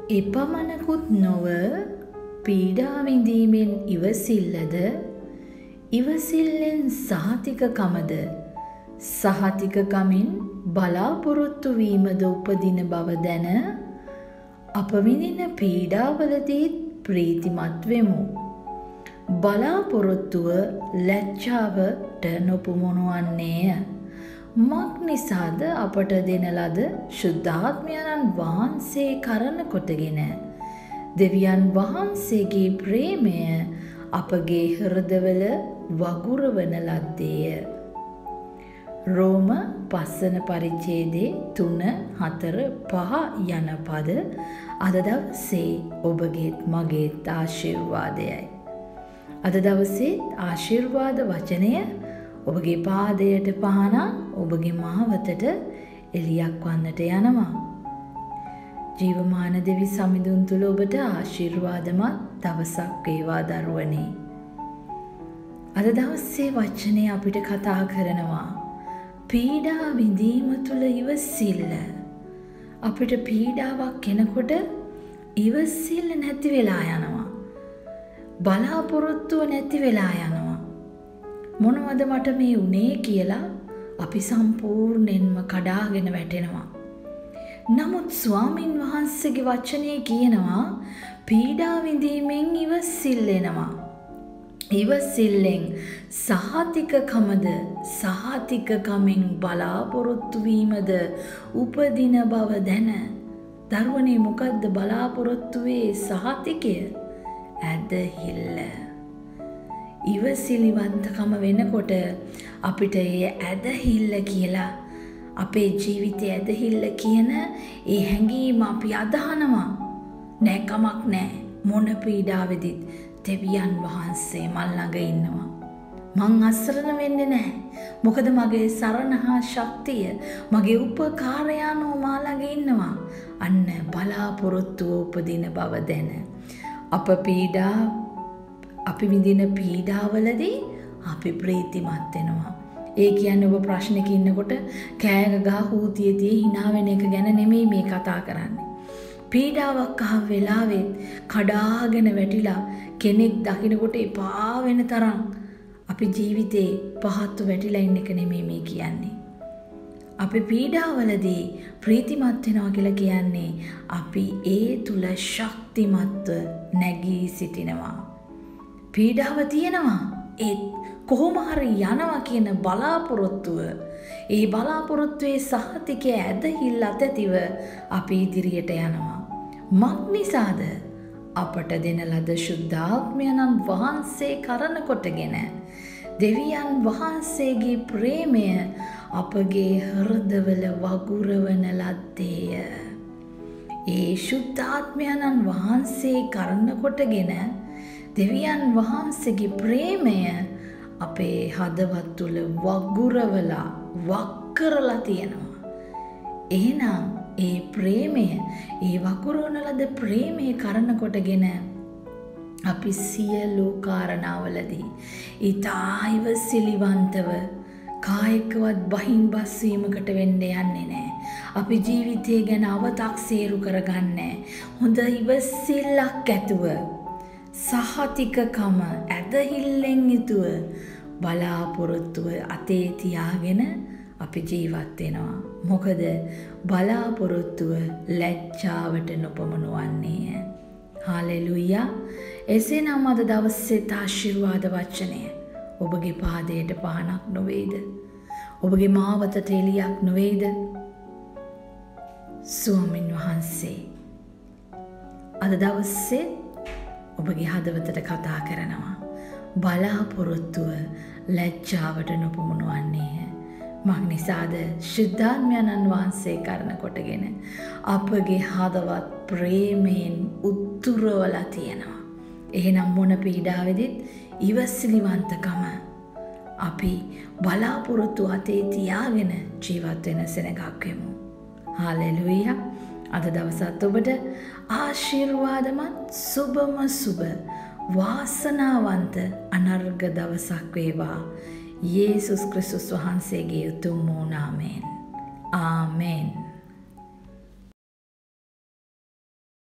එපමණකුත් නොව පීඩා විඳීමෙන් ඉවසිල්ලද ඉවසිල්ලෙන් සහතිකකමද සහතිකකමින් බලාපොරොත්තු වීමද උපදින බව දැන අප විඳින පීඩාවලදීත් ප්‍රීතිමත් වෙමු. බලාපොරොත්තුව ලැජ්ජාවට නොපමුණුවන්නේය. මක් නිසාද අපට දෙන ලද ශුද්ධාත්මයන්න් වහන්සේ කරන කොටගෙන දෙවියන් වහන්සේගේ ප්‍රේමය අපගේ හෘදවල වගුරවන ලද්දේය. රෝම පස්වන පරිච්ඡේදයේ 3, 4, 5 යන පද අද දවසේ ඔබගේත් මගේත් ආශිර්වාදයයි. අද දවසේ ආශිර්වාද වචනය ඔබගේ පාදයට පහනක් ඔබගේ මාවතට එළියක් වන්නට යනවා. ජීවමාන දෙවි සමිඳුන් තුල ඔබට ආශිර්වාදමත් දවසක් වේවා දරුවනේ. අද දවසේ වචනේ අපිට කතා කරනවා පීඩා විඳීම තුල ඉවසිල්ල. අපිට පීඩාවක් එනකොට ඉවසිල්ල නැති වෙලා යනවා. බලාපොරොත්තුව නැති වෙලා යනවා. මොනවද මට මේ උනේ කියලා අපි සම්පූර්ණයෙන්ම කඩාගෙන වැටෙනවා. නමුත් ස්වාමින් වහන්සේගේ වචනේ කියනවා පීඩා විඳීමෙන් ඉවසිල්ල එනවා. ඉවසිල්ලෙන් සහතිකකමද සහතිකකමින් බලාපොරොත්තු වීමද උපදින බව දැන. දරුවනේ මොකද්ද බලාපොරොත්තුවේ සහතිකය? ඇදහිල්ල. ඉවසිලිවන්තකම වෙනකොට අපිට ඒ ඇදහිල්ල කියලා අපේ ජීවිතයේ ඇදහිල්ල කියන ඒ හැඟීම අපි අදහනවා. නෑ කමක් නෑ මොන පීඩාවෙදිත් දෙවියන් වහන්සේ මල් ළඟ ඉන්නවා. මං අසරණ වෙන්නේ නෑ. මොකද මගේ සරණ හා ශක්තිය මගේ උපකාරයන්ෝ මා ළඟ ඉන්නවා. අන්න බලාපොරොත්තුව උපදින බව දැන. අපි විඳින පීඩාවලදී අපි ප්‍රීතිමත් වෙනවා. ඒ කියන්නේ ඔබ ප්‍රශ්නක ඉන්නකොට කෑග ගහ හූතියදී hina වෙන එක ගැන නෙමෙයි මේ කතා කරන්නේ. පීඩාවක් ආව වෙලාවෙත් කඩාගෙන වැටිලා කෙනෙක් දකින්නකොට එපා වෙන තරම් අපි ජීවිතේ පහත්ව වැටිලා ඉන්න එක නෙමෙයි මේ කියන්නේ. අපි පීඩාවලදී ප්‍රීතිමත් වෙනවා කියලා කියන්නේ අපි ඒ තුල ශක්තිමත්ව නැගී සිටිනවා. පීඩාව තියෙනවා ඒත් කොහොම හරි යනවා කියන බලාපොරොත්තුව ඒ බලාපොරොත්තුවේ සහතිකය ඇදහිල්ල අතැතිව අපි ඉදිරියට යනවා. මක් නිසාද අපට දෙන ලද ශුද්ධාත්මයන්න් වහන්සේ කරන කොටගෙන දෙවියන් වහන්සේගේ ප්‍රේමය අපගේ හෘදවල වගුරවන ලද්දේය. ඒ ශුද්ධාත්මයන්න් වහන්සේ කරන කොටගෙන දෙවියන් වහන්සේගේ ප්‍රේමය අපේ හදවත් තුල වගුරවලා වක් කරලා තියෙනවා. එහෙනම් ඒ ප්‍රේමය ඒ වගුරවන ලද ප්‍රේමය කරන කොටගෙන අපි සියලු කාරණාවලදී ඊතා ඉවසිලිවන්තව කායිකවත් බහින් බස්වීමකට වෙන්න යන්නේ නැහැ. අපි ජීවිතය ගැන අව탁සේරු කරගන්නේ හොඳ ඉවසිල්ලක් ඇතුව සහතිකකම ඇදහිල්ලෙන් යුතුව බලාපොරොත්තුව අතේ තියාගෙන අපි ජීවත් වෙනවා. මොකද බලාපොරොත්තුව ලැජ්ජාවට නොපමුණුවන්නේය. හාලෙලූයා. එසේනම් අද දවසේ ආශිර්වාද වචනය ඔබගේ පාදයට පහනක් නොවේද? ඔබගේ මාවතට එළියක් නොවේද? ස්වාමින් වහන්සේ අද දවසේ ඔබගේ හදවතට කතා කරනවා. බලාපොරොත්තුව ලැජ්ජාවට නොපමුණුවන්නේය. මක් නිසාද ශුද්ධාත්මයන්න් වහන්සේ කරන කොටගෙන අපගේ හදවත් ප්‍රේමයෙන් උතුරවලා තියෙනවා. එහෙනම් මොන පීඩාවෙදිත් ඉවසිලිවන්තකම අපි බලාපොරොත්තු අතේ තියාගෙන ජීවත් වෙන සෙනගක් වෙමු. හාලෙලූයා. අද දවසත් ඔබට ආශිර්වාදමත් සුබම සුබ වාසනාවන්ත අනර්ග දවසක් වේවා. යේසුස් ක්‍රිස්තුස් වහන්සේගේ උතුම් වූ නාමයෙන්. ආමෙන්.